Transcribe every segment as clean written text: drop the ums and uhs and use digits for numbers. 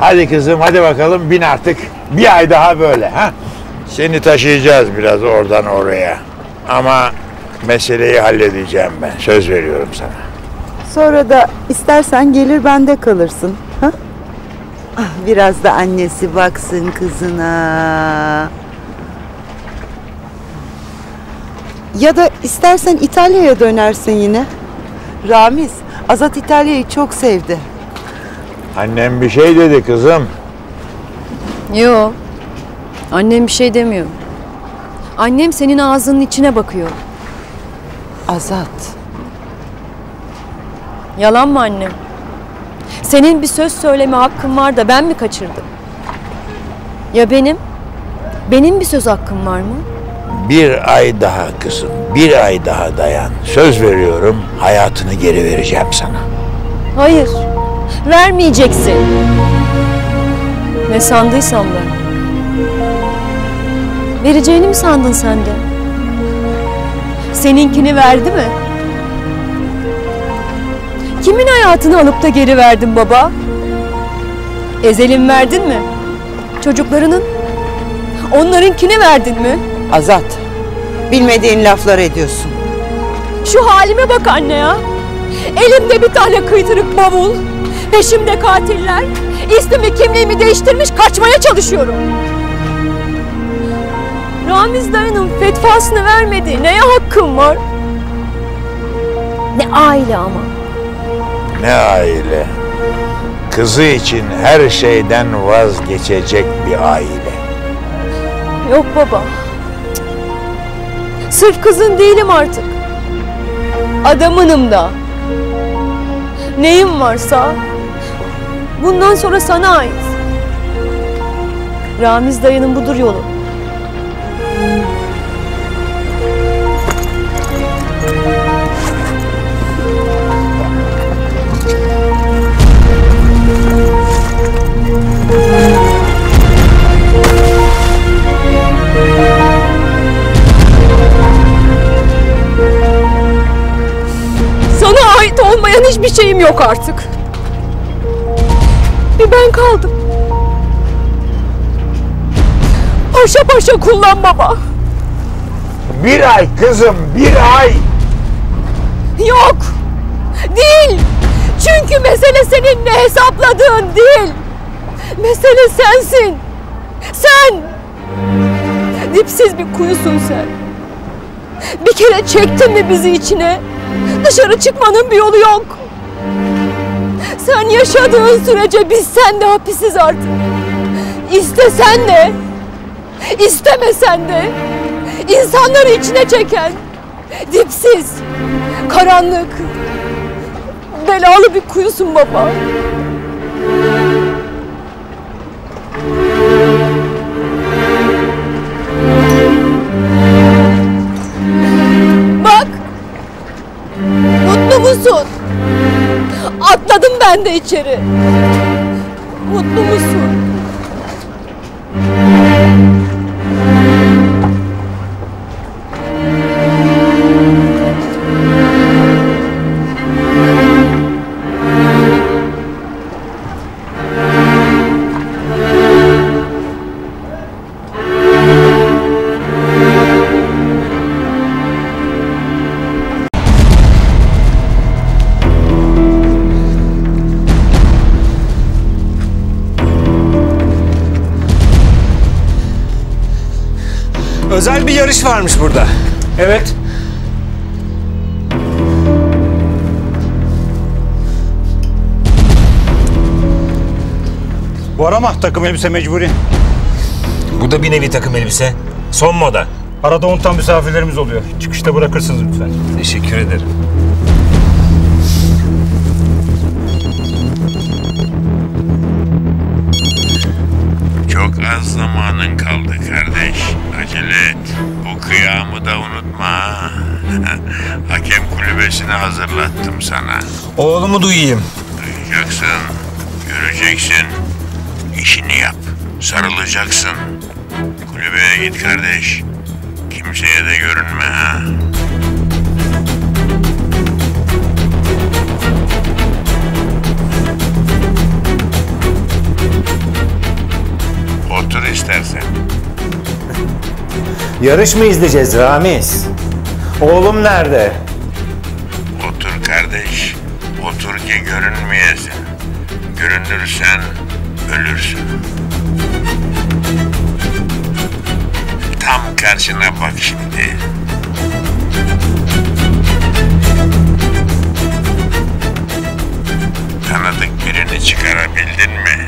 Hadi kızım, hadi bakalım bin artık. Bir ay daha böyle ha. Seni taşıyacağız biraz oradan oraya. Ama meseleyi halledeceğim ben. Söz veriyorum sana. Sonra da istersen gelir bende kalırsın. Ha? Biraz da annesi baksın kızına. Ya da istersen İtalya'ya dönersin yine. Ramiz, Azat İtalya'yı çok sevdi. Annem bir şey dedi kızım. Yo. Annem bir şey demiyor. Annem senin ağzının içine bakıyor. Azat. Yalan mı annem? Senin bir söz söyleme hakkın var da ben mi kaçırdım? Ya benim? Benim bir söz hakkım var mı? Bir ay daha kızım, bir ay daha dayan. Söz veriyorum, hayatını geri vereceğim sana. Hayır. Vermeyeceksin. Ne sandıysam ben. Vereceğini mi sandın sen de? Seninkini verdi mi? Kimin hayatını alıp da geri verdin baba? Ezel'in verdin mi? Çocuklarının? Onlarınkini verdin mi? Azat, bilmediğin laflar ediyorsun. Şu halime bak anne ya. Elimde bir tane kıytırık bavul. Peşimde katiller. İsmimi kimliğimi değiştirmiş kaçmaya çalışıyorum. Ramiz dayının fetvasını vermediği neye hakkım var? Ne aile ama. Ne aile? Kızı için her şeyden vazgeçecek bir aile. Yok baba. Sırf kızın değilim artık. Adamınım da. Neyim varsa bundan sonra sana ait. Ramiz dayının budur yolu. Sana ait olmayan hiçbir şeyim yok artık. Bir ben kaldım. Paşa paşa kullan baba. Bir ay kızım, bir ay. Yok. Değil. Çünkü mesele senin ne hesapladığın değil. Mesele sensin. Sen. Dipsiz bir kuyusun sen. Bir kere çektin mi bizi içine? Dışarı çıkmanın bir yolu yok. Sen yaşadığın sürece biz seninle hapisiz artık. İstesen de, istemesen de insanları içine çeken, dipsiz, karanlık, belalı bir kuyusun baba. Bak, mutlu musun? Atladım ben de içeri. Mutlu musun? Özel bir yarış varmış burada. Evet. Bu arama takım elbise mecburi. Bu da bir nevi takım elbise. Son moda. Arada unutan misafirlerimiz oluyor. Çıkışta bırakırsınız lütfen. Teşekkür ederim. Çok az zamanın kaldı kardeş. Acele et. Bu kıyamı da unutma. Hakem kulübesini hazırlattım sana. Oğlumu duyayım. Duyacaksın, göreceksin. İşini yap. Sarılacaksın. Kulübeye git kardeş. Kimseye de görünme ha. Yarış mı izleyeceğiz Ramiz? Oğlum nerede? Otur kardeş. Otur ki görünmeyesin. Görünürsen ölürsün. Tam karşına bak şimdi. Tanıdık birini çıkarabildin mi?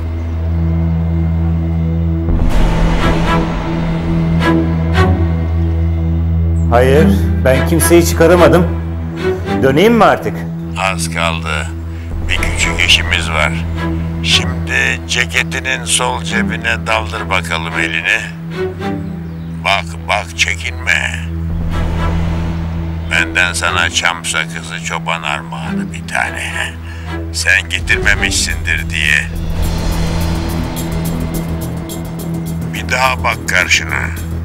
Hayır, ben kimseyi çıkaramadım. Döneyim mi artık? Az kaldı. Bir küçük işimiz var. Şimdi ceketinin sol cebine daldır bakalım elini. Bak bak çekinme. Benden sana çam sakızı çoban armağanı bir tane. Sen getirmemişsindir diye. Bir daha bak karşına.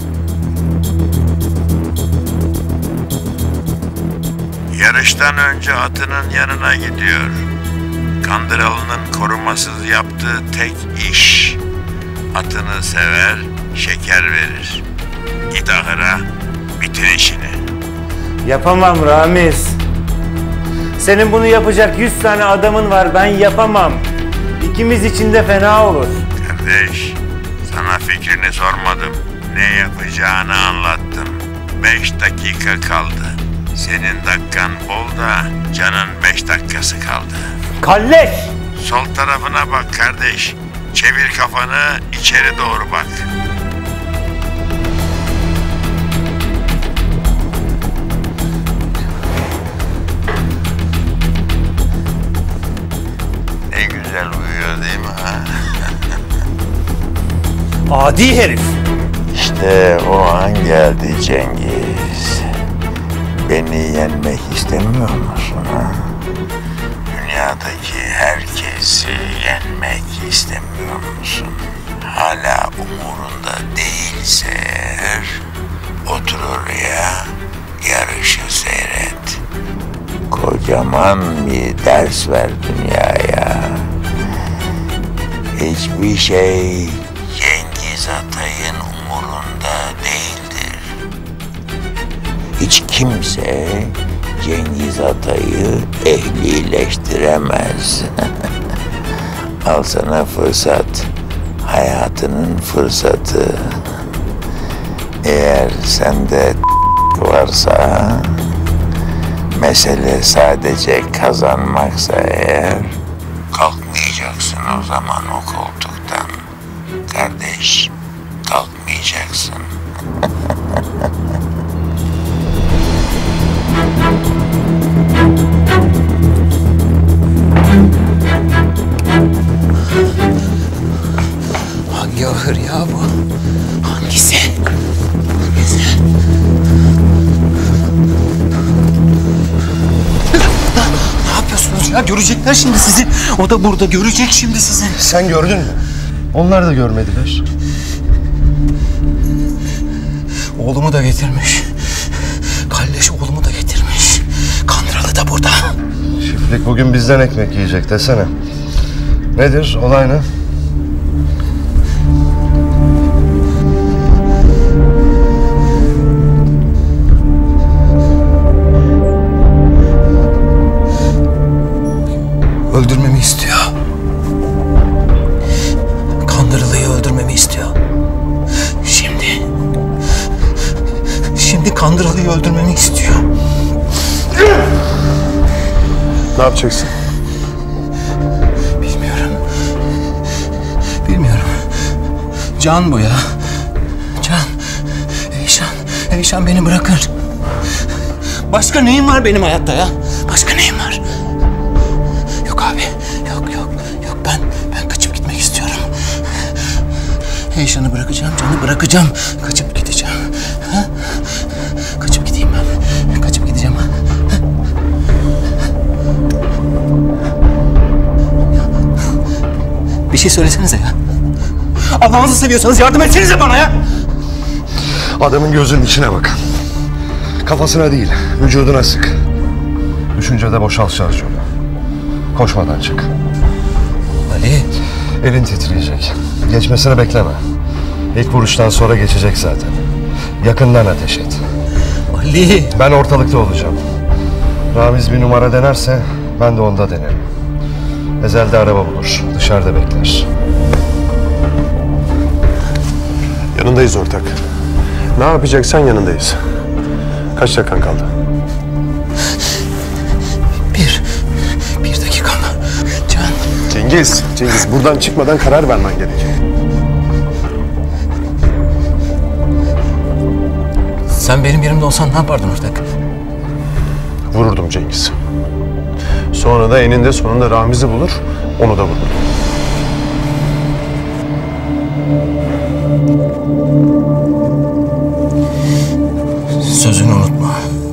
Yarıştan önce atının yanına gidiyor. Kandıralı'nın korumasız yaptığı tek iş. Atını sever, şeker verir. Git ahıra, bitir işini. Yapamam Ramiz. Senin bunu yapacak 100 tane adamın var, ben yapamam. İkimiz için de fena olur. Kardeş, sana fikrini sormadım. Ne yapacağını anlattım. 5 dakika kaldı. Senin dakikan bol da canın 5 dakikası kaldı. Kalleş! Sol tarafına bak kardeş. Çevir kafanı, içeri doğru bak. Ne güzel uyuyor değil mi ha? Adi herif! İşte o an geldi Cengiz. Beni yenmek istemiyor musun ha? Dünyadaki herkesi yenmek istemiyor musun? Hala umurunda değilse eğer, otur oraya, yarışı seyret. Kocaman bir ders ver dünyaya. Hiçbir şey Cengiz Atay'ın umurunda değildir. Hiç kimse Cengiz Atay'ı ehlileştiremez. Al sana fırsat. Hayatının fırsatı. Eğer sende varsa, mesele sadece kazanmaksa eğer, kalkmayacaksın o zaman o koltuktan. Kardeş, kalkmayacaksın. Hangi ahır ya bu? Hangisi? Ne yapıyorsunuz ya? Görecekler şimdi sizi. O da burada görecek şimdi sizi. Sen gördün mü? Onlar da görmediler. Oğlumu da getirmiş. Kalleş oğlumu da getirmiş. Kandıralı da burada. Çiftlik bugün bizden ekmek yiyecek desene. Nedir? Olay ne? Öldürmemi istiyor. Kandırılıyı öldürmemi istiyor. Şimdi Kandırılıyı öldürmemi istiyor. Ne yapacaksın? Bilmiyorum. Can bu ya. Can. Eyşan beni bırakır. Başka neyim var benim hayatta ya? Başka neyim var? Yok abi. Yok. Ben kaçıp gitmek istiyorum. Eyşan'ı bırakacağım, Can'ı bırakacağım. Kaçıp gideceğim. Ha? Kaçıp gideyim ben. Kaçıp gideceğim. Ha? Bir şey söylesenize ya. Allah'ınızı seviyorsanız yardım etsenize bana ya. Adamın gözünün içine bak. Kafasına değil, vücuduna sık. Düşüncede boşalt şarjörü. Koşmadan çık. Ali. Elin titreyecek. Geçmesini bekleme. İlk vuruştan sonra geçecek zaten. Yakından ateş et. Ali! Ben ortalıkta olacağım. Ramiz bir numara denerse ben de onda denerim. Ezel'de araba bulur. Dışarıda bekler. Yanındayız ortak. Ne yapacaksan yanındayız. Kaç dakikan kaldı? Bir dakika mı? Can. Cengiz buradan çıkmadan karar vermen gerekiyor. Sen benim yerimde olsan ne yapardın ortak? Vururdum Cengiz. Sonra da eninde sonunda Ramiz'i bulur, onu da vururdum. Sözünü unutma.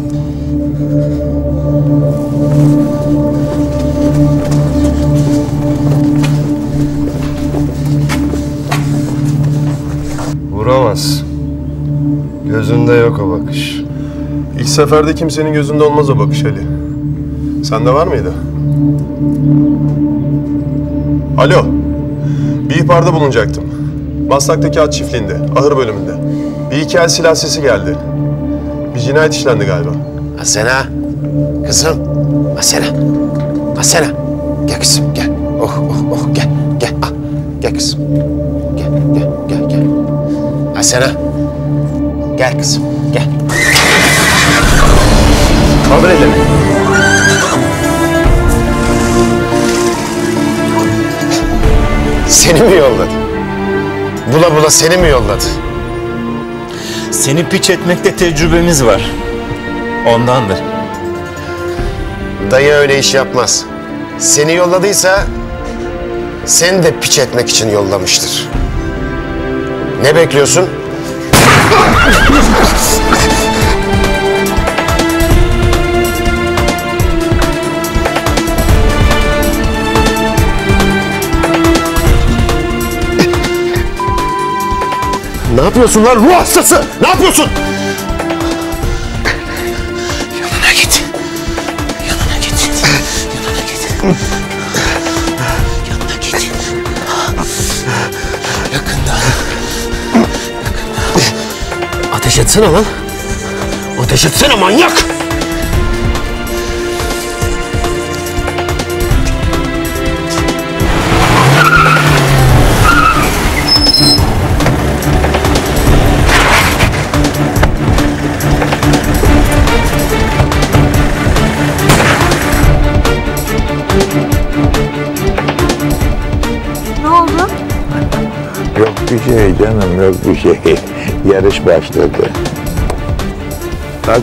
Vuramaz. Gözünde yok o bakış. İlk seferde kimsenin gözünde olmaz o bakış Ali. Sende var mıydı? Alo. Bir ihbarda bulunacaktım. Maslak'taki at çiftliğinde, ahır bölümünde. Bir iki el silah sesi geldi. Bir cinayet işlendi galiba. Asena, kızım. Asena. Asena. Gel kızım, gel. Oh, gel. Gel, ah. Gel kızım. Gel. Asena. Gel kızım, gel. Kaldır ellerini. Seni mi yolladı? Bula seni mi yolladı? Seni piç etmekte tecrübemiz var. Ondandır. Dayı öyle iş yapmaz. Seni yolladıysa seni de piç etmek için yollamıştır. Ne bekliyorsun? Ne yapıyorsun lan ruh hastası? Ne yapıyorsun? Yanına git. Yanına git. Yakından. Ateş etsene lan. Ateş etsene manyak. Yok bir şey canım, yok bir şey. Yarış başladı. Bak.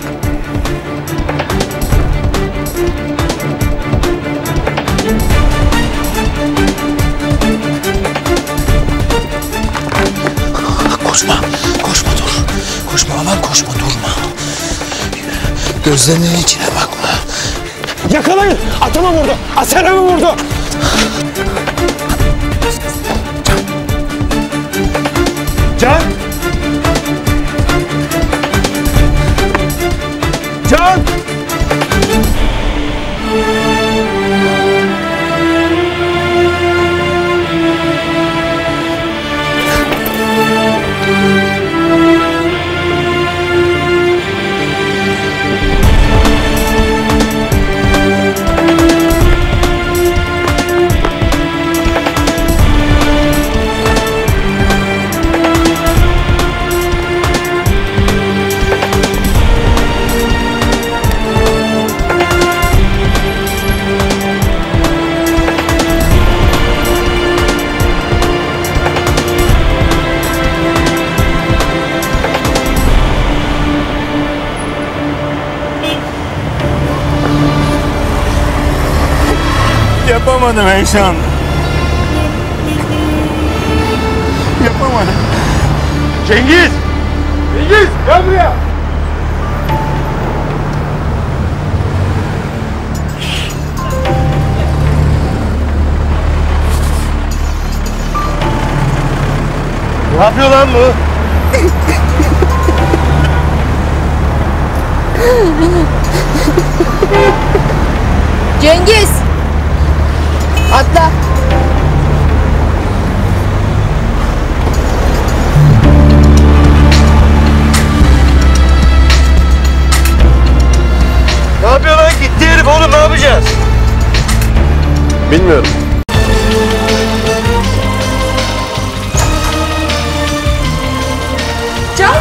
Koşma dur. Koşma aman koşma, durma. Gözlerinin içine bakma. Yakalayın! Atımı vurdu! Asena'mı vurdu! Can! Can! Yapamadım Eyşan. Yapamadım. Cengiz! Cengiz! Gel buraya! Ne yapıyor lan bu? Cengiz! Atla. Bilmiyorum. Can!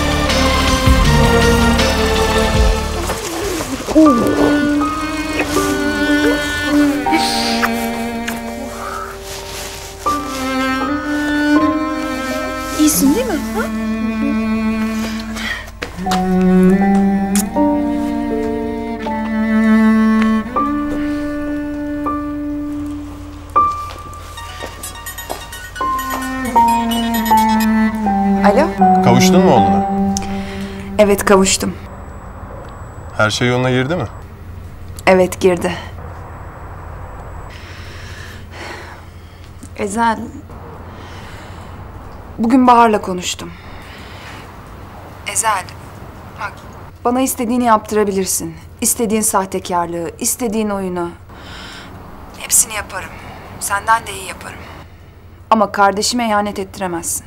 İyisin değil mi? Ha? Alo? Kavuştun mu oğluna? Evet, kavuştum. Her şey yoluna girdi mi? Evet, girdi. Ezel... Bugün Bahar'la konuştum. Ezel, bak, bana istediğini yaptırabilirsin. İstediğin sahtekarlığı, istediğin oyunu. Hepsini yaparım. Senden de iyi yaparım. Ama kardeşime ihanet ettiremezsin.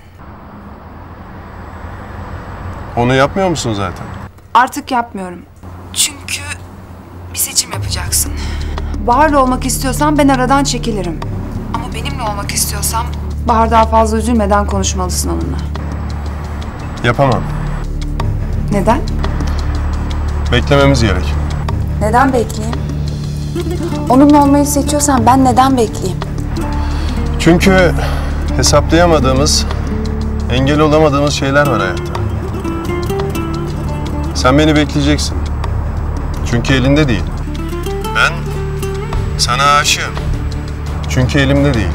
Onu yapmıyor musun zaten? Artık yapmıyorum. Çünkü bir seçim yapacaksın. Bahar'la olmak istiyorsan ben aradan çekilirim. Ama benimle olmak istiyorsam Bahar daha fazla üzülmeden konuşmalısın onunla. Yapamam. Neden? Beklememiz gerek. Neden bekleyeyim? Onunla olmayı seçiyorsan ben neden bekleyeyim? Çünkü hesaplayamadığımız, engel olamadığımız şeyler var hayatta. Sen beni bekleyeceksin. Çünkü elinde değil. Ben sana aşığım. Çünkü elimde değil.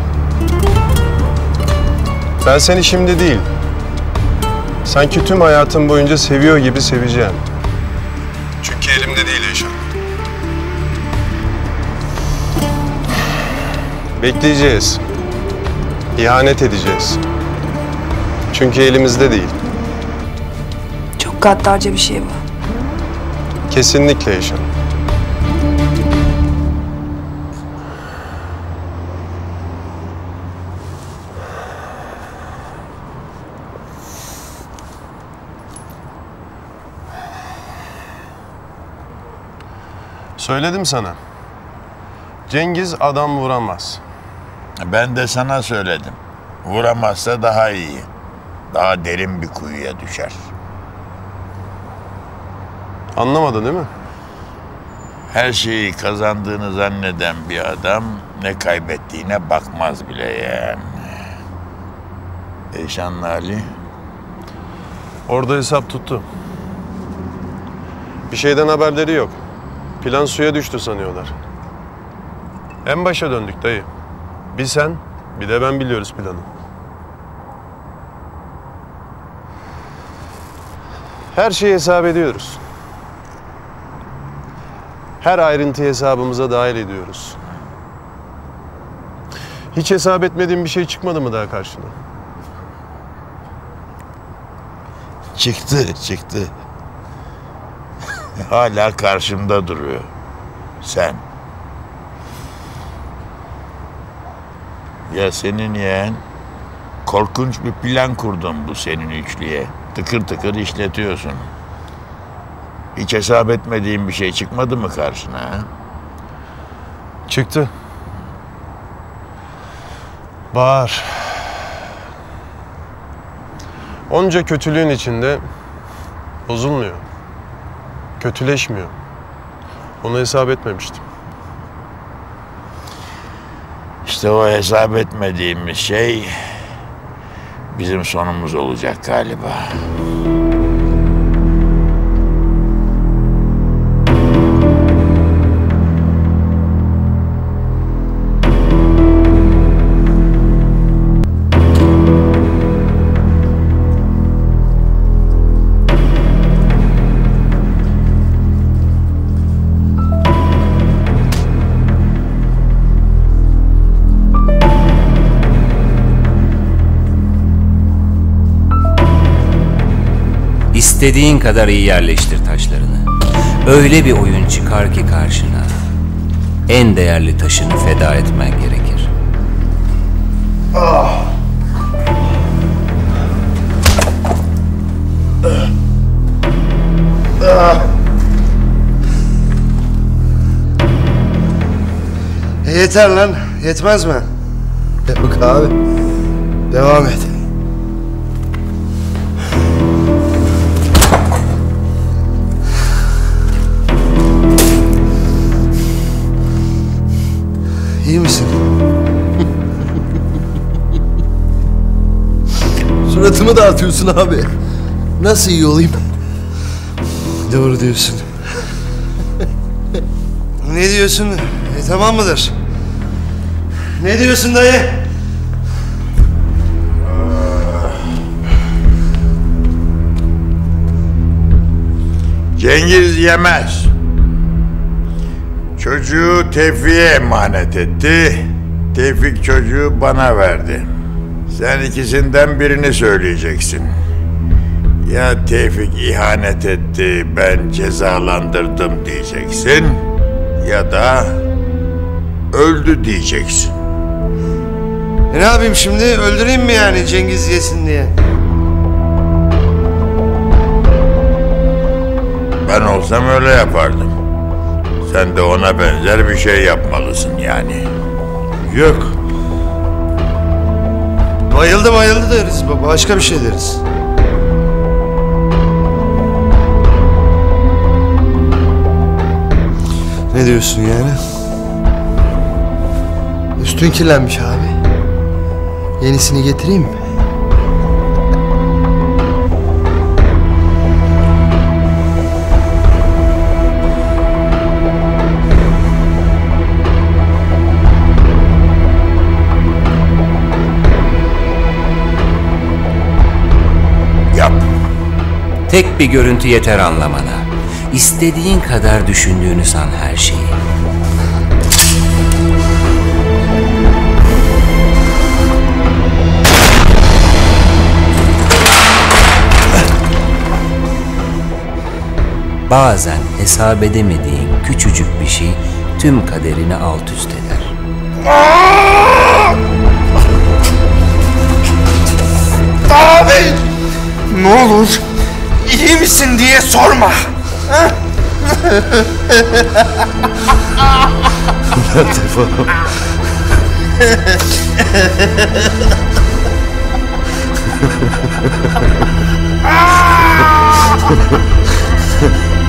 Ben seni şimdi değil, sanki tüm hayatım boyunca seviyor gibi seveceğim. Çünkü elimde değil Eyşan. Bekleyeceğiz. İhanet edeceğiz. Çünkü elimizde değil. Çok gaddarca bir şey bu. Kesinlikle Eyşan. Söyledim sana. Cengiz adam vuramaz. Ben de sana söyledim. Vuramazsa daha iyi. Daha derin bir kuyuya düşer. Anlamadın değil mi? Her şeyi kazandığını zanneden bir adam ne kaybettiğine bakmaz bile yani. Eyşanlı Ali. Orada hesap tuttu. Bir şeyden haberleri yok. Plan suya düştü sanıyorlar. En başa döndük dayı. Bir sen, bir de ben biliyoruz planı. Her şeyi hesap ediyoruz. Her ayrıntıyı hesabımıza dahil ediyoruz. Hiç hesap etmediğin bir şey çıkmadı mı daha karşına? Çıktı. Hala karşımda duruyor. Sen. Ya senin yeğen, korkunç bir plan kurdun bu senin üçlüye. Tıkır tıkır işletiyorsun. Hiç hesap etmediğin bir şey çıkmadı mı karşına? Ha? Çıktı. Bahar. Onca kötülüğün içinde bozulmuyor. Kötüleşmiyor. Onu hesap etmemiştim. İşte o hesap etmediğimiz şey bizim sonumuz olacak galiba. İstediğin kadar iyi yerleştir taşlarını. Öyle bir oyun çıkar ki karşına, en değerli taşını feda etmen gerekir. Yeter lan. Yetmez mi? Yok abi. Devam et. İyi misin? Suratımı dağıtıyorsun abi. Nasıl iyi olayım? Doğru diyorsun. Ne diyorsun? Tamam mıdır? Ne diyorsun dayı? Cengiz yemez. Çocuğu Tevfik'e emanet etti. Tevfik çocuğu bana verdi. Sen ikisinden birini söyleyeceksin. Ya Tevfik ihanet etti, ben cezalandırdım diyeceksin. Ya da öldü diyeceksin. Ne yapayım şimdi? Öldüreyim mi yani Cengiz yesin diye? Ben olsam öyle yapardım. Sen de ona benzer bir şey yapmalısın yani. Yok. Bayıldı deriz baba. Başka bir şey deriz. Ne diyorsun yani? Üstün kirlenmiş abi. Yenisini getireyim mi? Yap. Tek bir görüntü yeter anlamana. İstediğin kadar düşündüğünü san her şeyi. Bazen hesap edemediğin küçücük bir şey tüm kaderini alt üst eder. Abi! Ne olur iyi misin diye sorma. Defol.